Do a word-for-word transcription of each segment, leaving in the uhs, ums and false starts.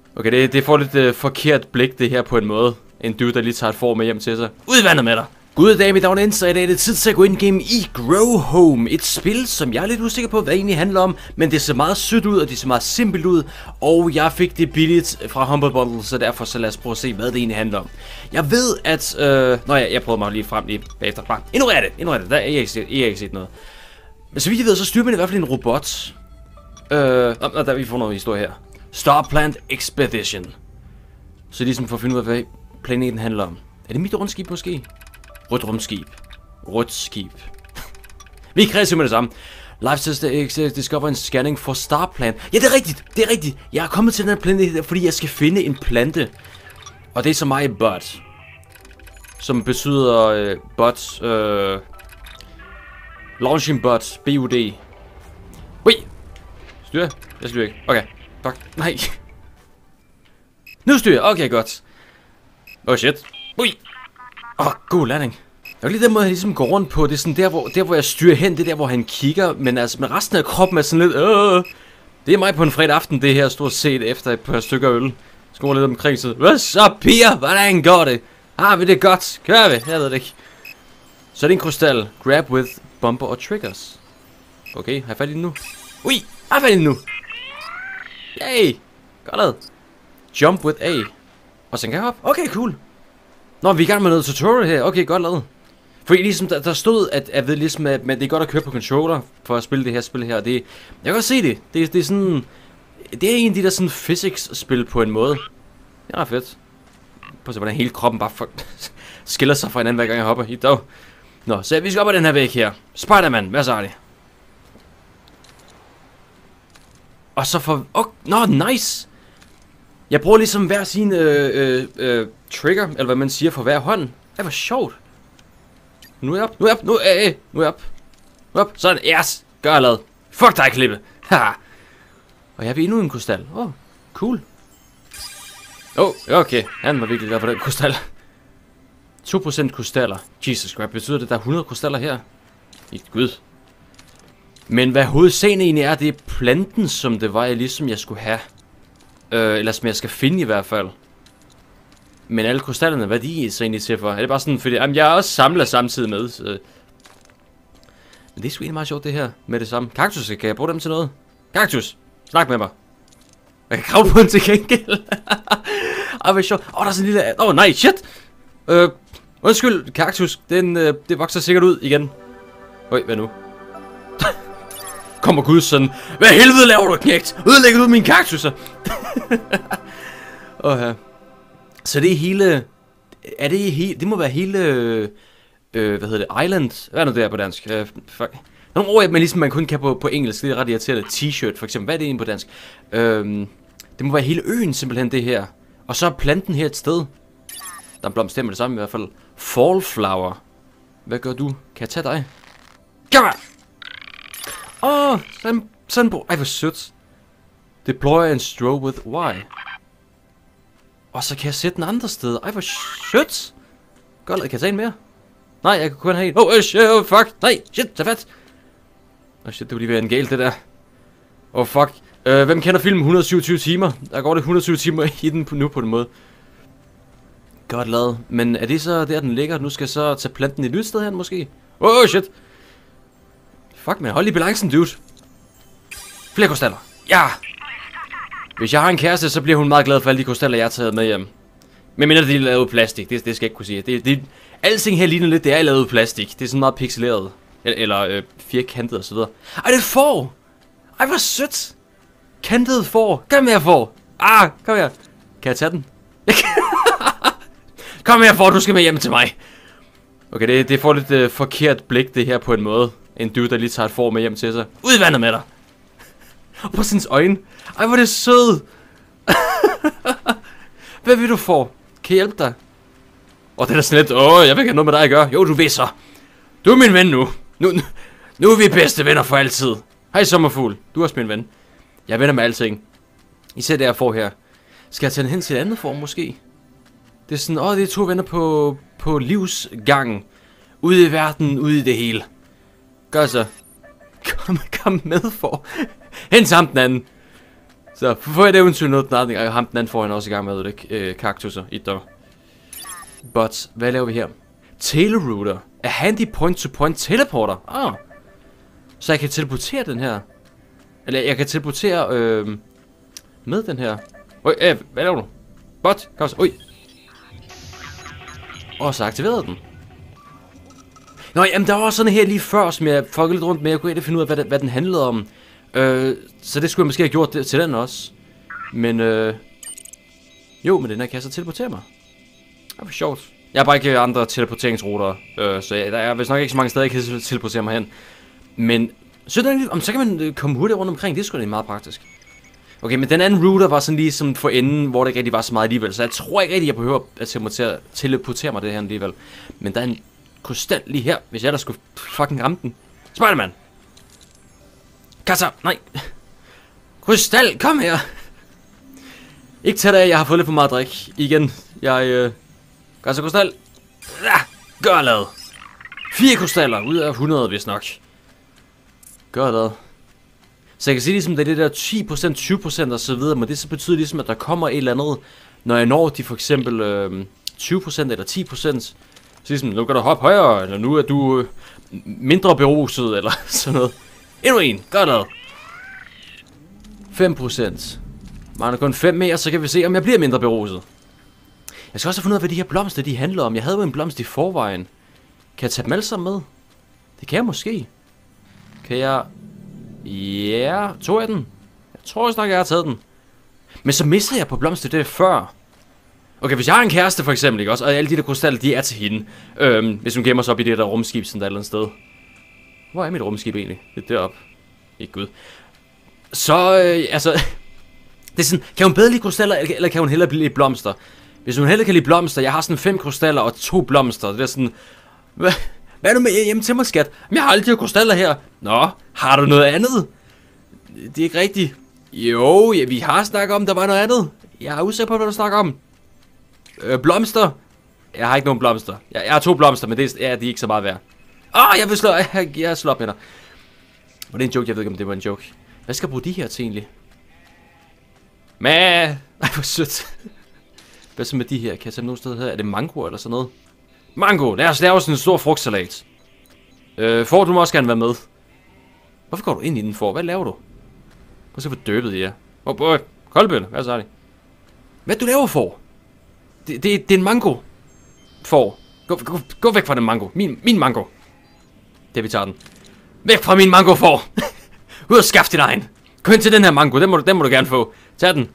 Okay, det, det får lidt uh, forkert blik det her på en måde. En dude, der lige tager et får med hjem til sig. Udvandet med dig! Goddag, mit navn er Ensa, i dag er det tid til at gå ind game i Grow Home. Et spil, som jeg er lidt usikker på, hvad det egentlig handler om. Men det ser meget sødt ud, og det ser meget simpelt ud. Og jeg fik det billigt fra Humble Bundle, så derfor så lad os prøve at se, hvad det egentlig handler om. Jeg ved, at... Øh... Nå ja, jeg prøvede mig lige frem lige bagefter. Bare ignorer det, ignorer det. Der er ikke set, jeg ikke set noget. Men så vidt jeg ved, så styrer man i hvert fald en robot. Øh... Nå, der vi får noget historie her. Starplant Expedition. Så ligesom for at finde ud af, hvad planeten handler om. Er det mit rumskib måske? Rødt rumskib. Rødt skib. Vi er kreative med det samme. Life says discover en scanning for Starplant. Ja, det er rigtigt. Det er rigtigt. Jeg er kommet til den her planet, fordi jeg skal finde en plante. Og det er så mig bud. Som betyder øh, bud. Øh, launching bud. B U D. Ui. Styr. Jeg styrer ikke. Okay. Fuck. Nej. Nu styrer jeg. Okay, godt. Oh shit. Ui. Åh, oh, god landing. Jeg kan lide den måde, han ligesom går rundt på. Det er sådan der, hvor, der, hvor jeg styrer hen. Det er der, hvor han kigger. Men altså, med resten af kroppen er sådan lidt... Øh. Det er mig på en fredag aften, det her stort set efter et par stykker øl. Skår lidt omkring sig. Hvad så, piger? Hvordan går det? Har vi det godt? Kører vi? Jeg ved det ikke. Så er det en krystal. Grab with bumper og triggers. Okay, har jeg fat i den nu? Ui, har jeg fat i den nu? Yay! Godt lavet. Jump with A. Og så kan jeg hoppe. Okay, cool. Nå, vi er i gang med noget tutorial her. Okay, godt lavet. Fordi ligesom der, der stod, at jeg ved ligesom, at, at det er godt at køre på controller for at spille det her spil her. Det, jeg kan godt se det. Det, det er sådan... Det er en af de der sådan physics-spil på en måde. Det er ret fedt. Prøv at se, hvordan hele kroppen bare for, skiller sig fra hinanden, hver gang jeg hopper. I dag. Nå, så vi skal op ad den her væg her. Spider-Man, hvad så er det? Og så for... Oh, nå, nice! Jeg bruger ligesom hver sin øh, øh, øh, trigger, eller hvad man siger, for hver hånd. Det var sjovt. Nu er jeg op, nu er jeg op, nu er jeg, nu er jeg op. Nu er jeg op, sådan, yes, gør jeg lavet. Fuck dig, Klippe. Haha. Og jeg har endnu en krystal. Åh, oh, cool. Åh, oh, okay, han var virkelig der for den krystal. to procent krystaller. Jesus Christ, betyder det, at der er hundrede krystaller her? I gud. Men hvad hovedsagen egentlig er, det er planten, som det var, jeg ligesom jeg skulle have. Øh, eller som jeg skal finde i hvert fald. Men alle krystallerne, hvad de er så egentlig til for? Er det bare sådan, fordi jamen, jeg er også samler samtidig med. Så. Men det er sgu egentlig meget sjovt det her med det samme. Kaktus, kan jeg bruge dem til noget? Kaktus, snak med mig. Jeg kan kravle på den til gengæld. Ej, hvad sjovt. Åh, oh, der er sådan en lille... Åh, oh, nej, shit. Øh, undskyld, kaktus. Den, øh, det vokser sikkert ud igen. Øj, hvad nu? Kommer Gud sådan, hvad helvede laver du, knægt? Ødelægger du mine kaktusser? Åh, ja. Så det er hele... Er det hele... Det må være hele... Øh, hvad hedder det? Island? Hvad er nu der på dansk? Øh, fuck. Nogle ord, man ligesom man kun kan på, på engelsk. Det er ret irriterende. T-shirt, for eksempel. Hvad er det egentlig på dansk? Øh, det må være hele øen, simpelthen, det her. Og så er planten her et sted. Der er en blomst med det samme i hvert fald. Fallflower. Hvad gør du? Kan jeg tage dig? Kom her! Åh, oh, sådan, sådan på. Ej, hvor sødt. Deploy and strobe with Y. Og så kan jeg sætte den andre sted. Ej, hvor sødt. Godt, kan jeg tage en mere? Nej, jeg kan kun have en. Oh, oh, shit, oh, fuck. Nej, shit, tag fat. Oh, shit, det var lige ved en galt, det der. Oh, fuck. Uh, hvem kender filmen et hundrede og syvogtyve timer? Der går det et hundrede og syv timer i den nu på den måde. Godt lavet. Men er det så der, den ligger? Nu skal jeg så tage planten et nyt sted her, måske? Oh, shit. Fuck, man. Hold lige balancen, dude. Flere krystaller. Ja! Hvis jeg har en kæreste, så bliver hun meget glad for alle de krystaller, jeg har taget med hjem. Men mindre de er lavet af plastik. Det, det skal jeg ikke kunne sige. Det, det, alting her ligner lidt, det er lavet af plastik. Det er sådan meget pixeleret. Eller, eller øh, firkantet og så videre. Ej, det er et får! Ej, hvor sødt! Kantet får. Kom her, får. Ah, kom her. Kan jeg tage den? Kom her, får. Du skal med hjem til mig. Okay, det, det får lidt øh, forkert blik, det her på en måde. En dude, der lige tager et får med hjem til sig. Udvandet med dig. Og på sin øjne. Ej, hvor er det sød. Hvad vil du få? Kan jeg hjælpe dig? Og det er sådan lidt. Åh, jeg vil ikke have noget med dig at gøre. Jo, du ved så. Du er min ven nu. Nu, nu, nu er vi bedste venner for altid. Hej, sommerfugl. Du er også min ven. Jeg er venner med alting. Især det jeg får her. Skal jeg tage den hen til et andet form måske? Det er sådan, åh, det er to venner på, på livsgangen. Ude i verden, ude i det hele. Gør så. Kom, kom med for. Hent sammen den anden. Så for et eventyr noget den anden, og ham den anden får han også i gang med det, øh, kaktusser i dog. But, hvad laver vi her? Telerouter. A handy point-to-point teleporter. Ah. Så jeg kan teleportere den her. Eller jeg kan teleportere øh, med den her. Øj, øh, hvad laver du? But, kom så. Øj. Og så aktiverede den. Nå, jamen der var også sådan her lige før, som jeg fuckede lidt rundt med. Jeg kunne ikke finde ud af, hvad, det, hvad den handlede om. Øh, så det skulle jeg måske have gjort det, til den også. Men øh, jo, men den her kan jeg så teleportere mig. Det var sjovt. Jeg har bare ikke andre teleporteringsruter, øh, så jeg, der er vist nok ikke så mange steder, jeg kan teleportere mig hen. Men så, den, om, så kan man komme hurtigt rundt omkring, det er sgu da meget praktisk. Okay, men den anden router var sådan lige som for enden, hvor det ikke rigtig var så meget alligevel. Så jeg tror ikke rigtig, jeg behøver at teleportere, teleportere mig det her alligevel. Men der er en krystal lige her, hvis jeg der skulle fucking ramme den. Spider-Man! Kasser! Nej! Krystal, kom her! Ikke tæt af, jeg har fået lidt for meget drik. Igen, jeg... Øh... Kasser, krystal! Ja, gør lavet! Fire krystaller ud af hundrede, hvis nok. Gør lavet. Så jeg kan sige ligesom, det er det der ti procent, tyve procent og så videre, men det så betyder ligesom, at der kommer et eller andet, når jeg når de for eksempel øh, tyve procent eller ti procent. Så ligesom, nu kan du hoppe højere, eller nu er du øh, mindre beruset, eller sådan noget. Endnu en, gør det. fem procent. Man er kun fem mere, så kan vi se, om jeg bliver mindre beruset. Jeg skal også have fundet ud af, hvad de her blomster, de handler om. Jeg havde jo en blomst i forvejen. Kan jeg tage dem alle sammen med? Det kan jeg måske. Kan jeg... Ja, tog jeg den? Jeg tror snart, jeg har taget den. Men så mistede jeg på blomster det før. Okay, hvis jeg har en kæreste for eksempel, ikke også? Og alle de der krystaller, de er til hende. Øhm, hvis hun gemmer sig op i det der rumskib, sådan der et eller andet sted. Hvor er mit rumskib egentlig? Det er deroppe. Ikke gud. Så, øh, altså... Det er sådan, kan hun bedre lide krystaller, eller kan hun hellere lide blomster? Hvis hun hellere kan lide blomster, jeg har sådan fem krystaller og to blomster. Det er sådan... Hvad, hvad er du med hjemme til mig, skat? Men jeg har alle de her krystaller her. Nå, har du noget andet? Det er ikke rigtigt. Jo, ja, vi har snakket om, der var noget andet. Jeg er usikker på, hvad du snakker om. Øh, blomster? Jeg har ikke nogen blomster. Jeg, jeg har to blomster, men det er, ja, de er ikke så meget værd. Åh, oh, jeg vil slå, jeg, jeg slår op med dig. Var det en joke? Jeg ved ikke, om det var en joke. Hvad skal jeg bruge de her til egentlig? Men, ej, hvor sødt. Hvad så med de her? Kan jeg tage nogen sted her? Er det mango eller sådan noget? Mango! Lad os lave sådan en stor frugtsalat. Øh, får du må også gerne være med. Hvorfor går du ind i den for? Hvad laver du? Prøv at se, hvor døbet I er. Åh, oh, oh, koldbølle. Hvad så er det? Hvad du laver for? Det, det, det er en mango. For. Gå, gå, gå væk fra den mango. Min, min mango. Det vi tager den. Væk fra min mango for. Ud og skaf din egen. Gå ind til den her mango. Den må, den må du gerne få. Tag den.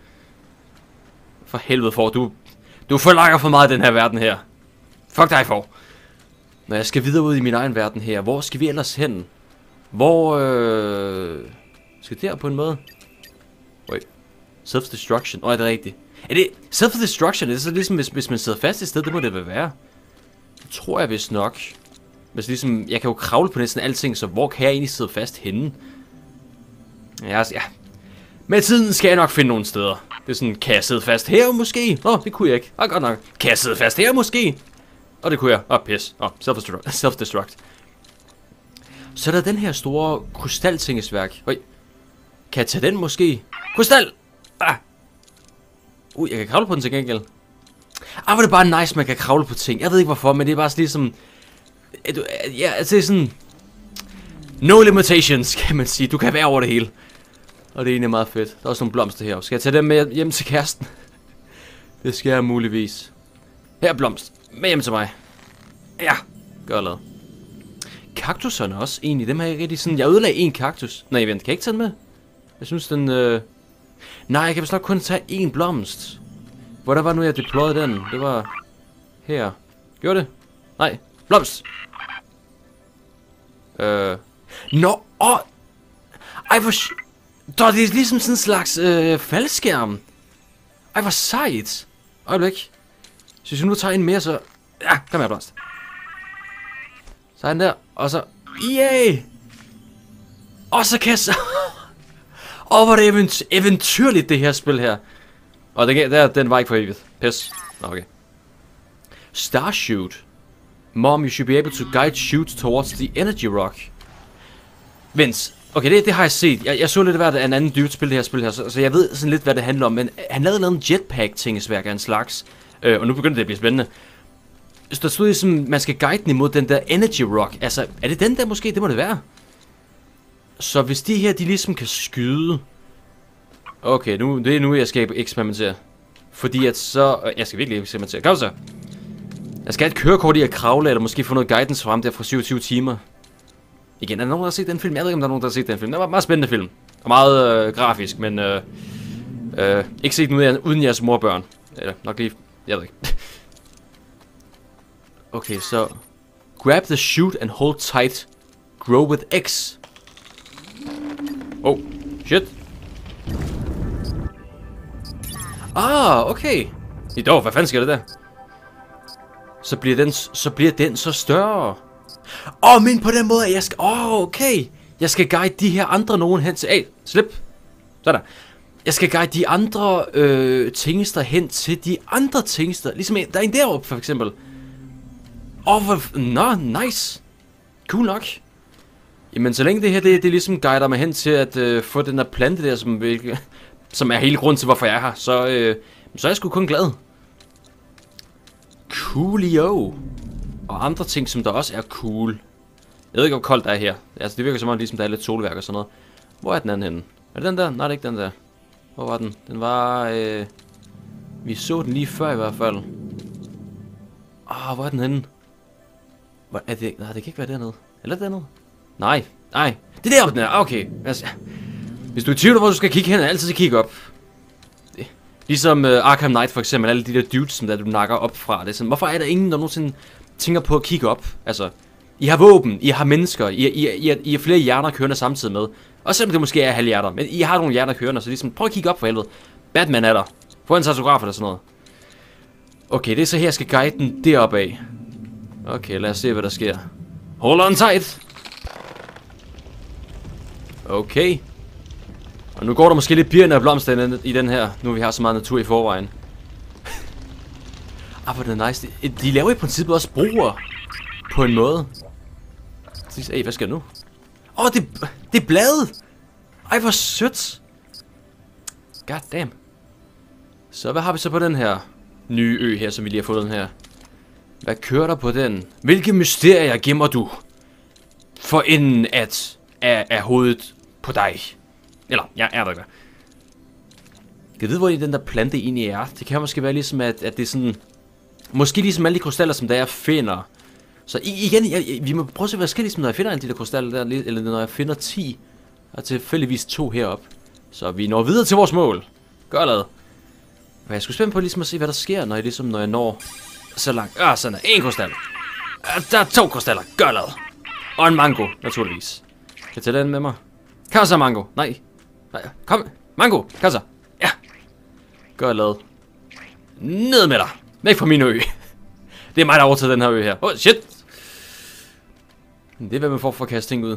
For helvede for. Du, du forlanger for meget i den her verden her. Fuck dig for. Når jeg skal videre ud i min egen verden her. Hvor skal vi ellers hen? Hvor øh... skal det her på en måde? Wait. Self-destruction. Åh, oh, er det rigtigt? Er det self-destruction? Er det så ligesom, hvis, hvis man sidder fast i sted? Det må det vel være. Det tror jeg vist nok. Hvis ligesom, jeg kan jo kravle på næsten alting, så hvor kan jeg egentlig sidde fast henne? Ja, altså, ja. Med tiden skal jeg nok finde nogle steder. Det er sådan, kan jeg sidde fast her måske? Åh, oh, det kunne jeg ikke. Åh, oh, godt nok. Kan jeg sidde fast her måske? Og det kunne jeg. Åh, oh, pis. Åh, oh, self-destruct. Self-destruct. Så er der den her store krystaltingesværk. Oj. Kan jeg tage den måske? Krystal! Ah! Uh, jeg kan kravle på den til gengæld. Ah, hvor er det bare nice, man kan kravle på ting. Jeg ved ikke hvorfor, men det er bare ligesom... Ja, altså det er sådan... No limitations, kan man sige. Du kan være over det hele. Og det er egentlig meget fedt. Der er også nogle blomster her. Skal jeg tage dem med hjem til kæresten? Det skal jeg muligvis. Her er blomst. Med hjem til mig. Ja, gør lavet. Kaktuserne også, egentlig. Dem har jeg rigtig sådan... Jeg ødelagde en kaktus. Nej, vent, kan jeg ikke tage den med? Jeg synes den... Øh... Nej, jeg kan vist nok kun tage én blomst. Hvor der var nu, jeg deployede den? Det var... Her. Gjorde det? Nej. Blomst! Øh... Nå, åh! Ej, hvor... Der er det ligesom sådan en slags øh, faldskærm. Ej, hvor sejt. Øjeblik. Så hvis jeg nu tager en mere, så... Ja, kom her, blomst. Så er den der, og så... Yay! Og så kan jeg så... Åh, oh, hvor er det eventy eventyrligt, det her spil her. Og det, der, den var ikke for evigt. Pis. Okay. Starshoot. Mom, you should be able to guide shoot towards the energy rock. Vent. Okay, det, det har jeg set. Jeg, jeg så lidt, hvad det er en anden dybt spil, det her spil her, så, så jeg ved sådan lidt, hvad det handler om. Men han lavede lavet en jetpack-tingesværk af en slags. Øh, og nu begynder det at blive spændende. Så der stod ligesom, man skal guide den imod den der Energy Rock. Altså, er det den der måske? Det må det være. Så hvis de her, de ligesom kan skyde... Okay, nu, det er nu, jeg skal eksperimentere. Fordi at så... Øh, jeg skal virkelig eksperimentere. Kom så. Jeg skal have et kørekort i at kravle, eller måske få noget guidance frem der fra syvogtyve timer. Igen, er der nogen, der har set den film? Jeg ved ikke, om der er nogen, der har set den film. Det var en meget spændende film. Og meget øh, grafisk, men... Øh, øh, ikke set den uden, uden jeres morbørn. Eller nok lige... Jeg ved ikke. Okay, så... Grab the chute and hold tight. Grow with X. Oh, shit. Ah, okay. I dog, hvad fanden sker det der? Så bliver den, så bliver den så større. Åh, oh, men på den måde, at jeg skal... Åh, oh, okay. Jeg skal guide de her andre nogen hen til... Hey, slip. Sådan. Jeg skal guide de andre øh, tingester hen til de andre tingester. Ligesom en, der er en deroppe, for eksempel. Åh, oh, nå, nice. Cool nok. Jamen, så længe det her, det, det ligesom guider mig hen til at øh, få den der plante der, som, vil, som er hele grunden til, hvorfor jeg er her, så, øh, så er jeg sgu kun glad. Coolio. Og andre ting, som der også er cool. Jeg ved ikke, hvor koldt der er her. Altså, det virker som om, ligesom der er lidt solværk og sådan noget. Hvor er den anden henne? Er det den der? Nej, det er ikke den der. Hvor var den? Den var... Øh... Vi så den lige før i hvert fald. Ah, oh, hvor er den henne? Hvor er det? Nej, det kan ikke være dernede. Eller dernede? Nej, nej. Det er deroppe, den er. Okay. Altså, hvis du er i tvivl, hvor du skal kigge hen, altid kigge op. Det. Ligesom uh, Arkham Knight for eksempel. Alle de der dudes, som der du nakker op fra. Det er sådan, hvorfor er der ingen, der nogensinde tænker på at kigge op? Altså, I har våben, I har mennesker, I, I, I, I, I har flere hjerner kørende samtidig med. Og selvom det måske er halvhjerter, men I har nogle hjerner kørende, så ligesom, prøv at kigge op for helvede. Batman er der. Få en taxograf eller sådan noget. Okay, det er så her, jeg skal guide den deroppe af. Okay, lad os se, hvad der sker. Hold on tight. Okay. Og nu går der måske lidt birne af blomster i den her, nu vi har så meget natur i forvejen. Ah, hvor det er nice. De, de laver i princippet også broer. På en måde. Ej, hvad sker der nu? Åh, oh, det, det er bladet. Ej, hvor sødt. God damn. Så hvad har vi så på den her nye ø her, som vi lige har fået den her? Hvad kører der på den? Hvilke mysterier gemmer du? For inden at er, er hovedet på dig. Eller, jeg ja, er der ikke. Kan jeg vide, hvor den der plante egentlig er? Det kan måske være ligesom, at, at det er sådan... Måske ligesom alle de krystaller, som der jeg finder. Så igen, jeg, jeg, vi må prøve at se, hvad der sker, ligesom når jeg finder alle de der krystaller der, eller når jeg finder ti. Og tilfældigvis to heroppe. Så vi når videre til vores mål. Gør lad. Men jeg skulle spænde på ligesom at se, hvad der sker, når jeg, ligesom, når jeg når så langt. Ah, sådan er en krystal. Der er to krystaller. Gør lad. Og en mango, naturligvis. Kan jeg tage den med mig? Kom så, mango. Nej. Nej. Kom. Mango. Kom så. Ja. Gør lad. Ned med dig. Væk fra min ø. Det er mig, der overtager den her ø her. Oh, shit. Det er, hvad man får for at kaste ting ud.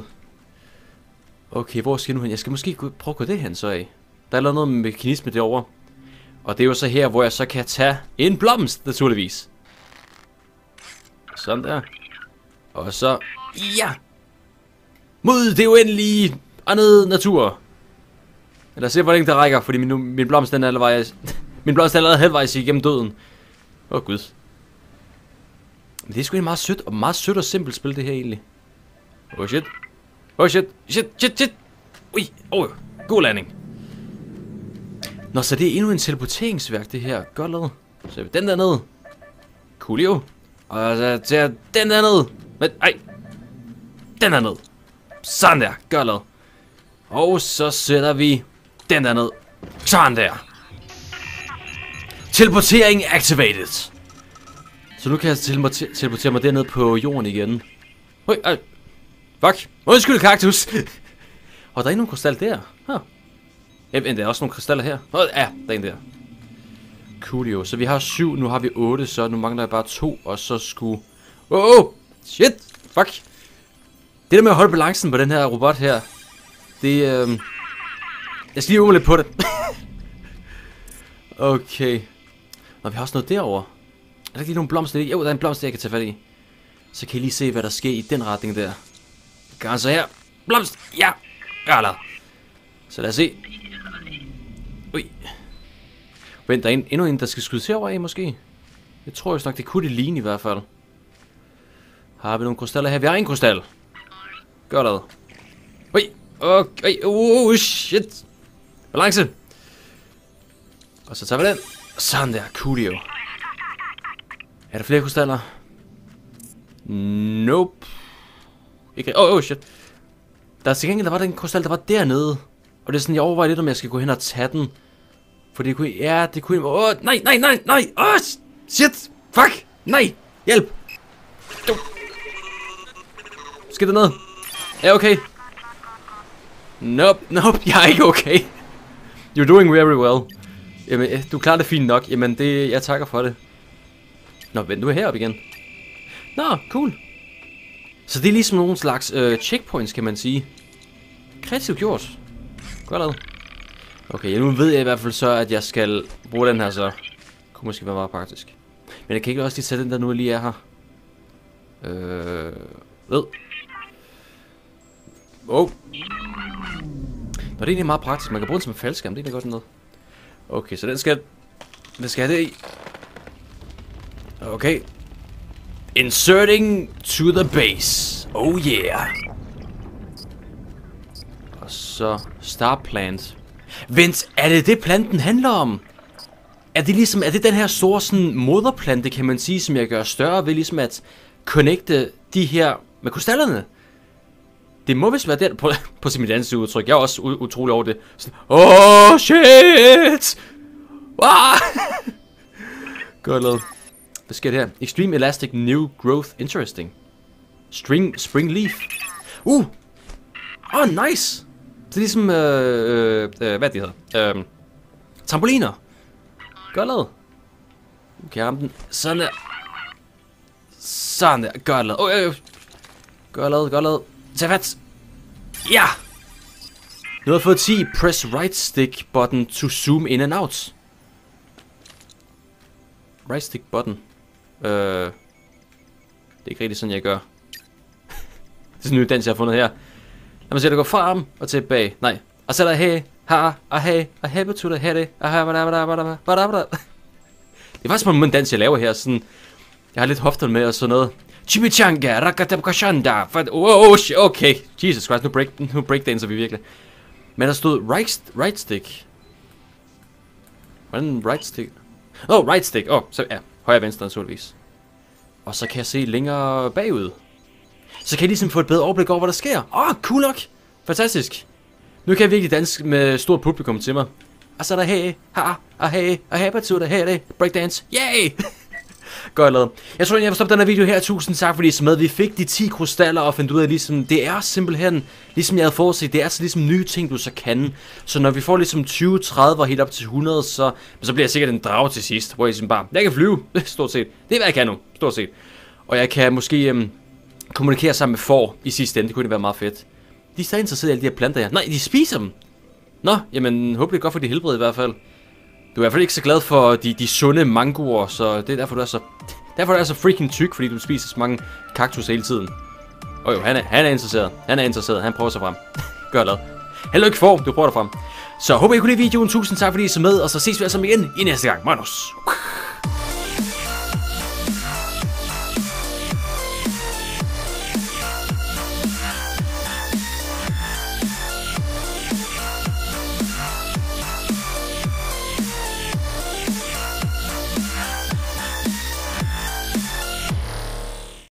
Okay, hvor skal jeg nu hen? Jeg skal måske prøve at gå det hen så af. Der er lavet noget mekanisme derovre. Og det er jo så her, hvor jeg så kan tage en blomst, naturligvis. Sådan der. Og så... Ja! Mod det uendelige andet natur. Lad os se, hvor længe det rækker, fordi min, min blomst den er allerede... min blomst er allerede halvvejs igennem døden. Åh, oh, gud. Men det er sgu egentlig meget sødt, og meget sødt og simpelt spil, det her egentlig. Oh shit. Oh shit. Shit, shit, shit. Ui, oh, god landing. Nå, så det er endnu en teleporteringsværk, det her. Godt lavet. Så vi den der ned. Coolio. Og så tager den der ned. Men, ej. Den der ned. Sådan der. Godt lavet. Og så sætter vi den der ned. Sådan der. Teleportering activated. Så nu kan jeg teleportere, teleportere mig derned på jorden igen. Ui, ej. Fuck. Undskyld, kaktus. Og der er nogle krystal der. Huh. Ja, der er også nogle krystaller her. Åh, oh, ja, der er en der. Coolio. Så vi har syv, nu har vi otte, så nu mangler jeg bare to, og så skulle... Åh, oh, shit, fuck. Det der med at holde balancen på den her robot her, det øh... jeg skal lige øve lidt på det. Okay. Nå, vi har også noget derovre. Er der ikke lige nogle blomster? Jo, der er en blomst, jeg kan tage fat i. Så kan I lige se, hvad der sker i den retning der. Gør så her. Blomst, ja. Eller. Så lad os se. Ui. Vent, der er en, endnu en, der skal skydes herover af, måske? Jeg tror jo nok, det kunne det ligne i hvert fald. Har vi nogle krystaller her? Vi har en krystal. Gør det. Ui. Okay. Uh, shit. Balance. Og så tager vi den. Sådan der. Coolio. Er der flere krystaller? Nope. Ikke. Oh, oh shit. Der er til gengæld, der var den krystal, der var dernede. Og det er sådan, jeg overvejer lidt, om jeg skal gå hen og tage den. For det kunne... Ja, det kunne... Åh, oh, nej, nej, nej, nej. Åh, oh, shit. Fuck. Nej. Hjælp. Skal det ned? Er jeg okay? Nope, nope. Jeg er ikke okay. You're doing very well. Jamen, du klarer det fint nok. Jamen, det... Jeg takker for det. Nå, vent, du er heroppe igen. Nå, cool. Så det er ligesom nogle slags øh, checkpoints, kan man sige. Kreativt gjort. Godt lavet. Okay, nu ved jeg i hvert fald så, at jeg skal bruge den her så. Kunne måske være meget praktisk. Men jeg kan ikke også lige tage den der nu, lige er her. Øh... Ved. Oh. Nå, det er egentlig meget praktisk. Man kan bruge den som en faldskærm. Det er godt noget. Okay, så den skal... Den skal have det i. Okay. Inserting to the base. Oh yeah. Og så star plant. Vent, er det det planten handler om? Er det ligesom, er det den her store sådan moderplante, kan man sige, som jeg gør større ved ligesom at connecte de her med krystallerne? Det må vist være der på, på sin danske udtryk. Jeg er også utrolig over det. Sådan, oh shit! Ah! Godt lavet. Hvad sker der? Extreme Elastic New Growth Interesting. String, Spring Leaf. Uh! Oh, nice! Det er ligesom, øh, øh, øh, hvad det hedder? Øh, trampoliner. Godt lavet. Du kan ramme den. Sådan der. Sådan der. Godt lavet. Oh, øh, øh. Godt lavet, godt lavet. Tag fat. Ja! Nu har jeg fået ti. Press right stick button to zoom in and out. Right stick button. Øh, det er ikke rigtig sådan, jeg gør. Det er sådan en ny dans, jeg har fundet her. Lad mig se, der går frem og tilbage. Nej. Og så er der hey, ha, og hey, og hey betyder hey, det, og hey, bada, bada, bada, bada, bada. Det er faktisk på en dans, jeg laver her. Sådan, jeg har lidt hofter med og sådan noget. Chimichanga, rakatabkashanda. Oh, okay. Jesus Christ, nu, break, nu breakdancer vi virkelig. Men der stod right, right stick. Hvordan right stick? Oh, right stick. Åh, oh, så ja. Højre venstre naturligvis. Og så kan jeg se længere bagud. Så kan jeg ligesom få et bedre overblik over, hvad der sker. Åh, oh, cool nok. Fantastisk. Nu kan jeg virkelig danse med stort publikum til mig. Og så er der hey, ha, og hey, og hey, betyder det, hey, det, breakdance. Yay! Godt lavet. Jeg tror, jeg vil stoppe den her video her. Tusind tak, fordi I så med. Vi fik de ti krystaller og fandt ud af, ligesom, det er simpelthen, ligesom jeg havde forudset, det er altså ligesom nye ting, du så kan. Så når vi får ligesom tyve, tredive og helt op til hundrede, så, så bliver jeg sikkert en drage til sidst. Hvor jeg ligesom bare, jeg kan flyve, stort set. Det er, hvad jeg kan nu, stort set. Og jeg kan måske øhm, kommunikere sammen med får i sidste ende. Det kunne det være meget fedt. De er stadig interesseret i alle de her planter her. Nej, de spiser dem. Nå, jamen, håber det er godt for de helbred i hvert fald. Du er i hvert fald ikke så glad for de, de sunde mangoer, så det er derfor, du er så, derfor er du er så freaking tyk, fordi du spiser så mange kaktus hele tiden. Og jo, han er, han er interesseret. Han er interesseret. Han prøver sig frem. Gør det. Held og lykke for, du prøver dig frem. Så håber I kunne lide videoen. Tusind tak, fordi I så med, og så ses vi altså igen i næste gang. Magnus.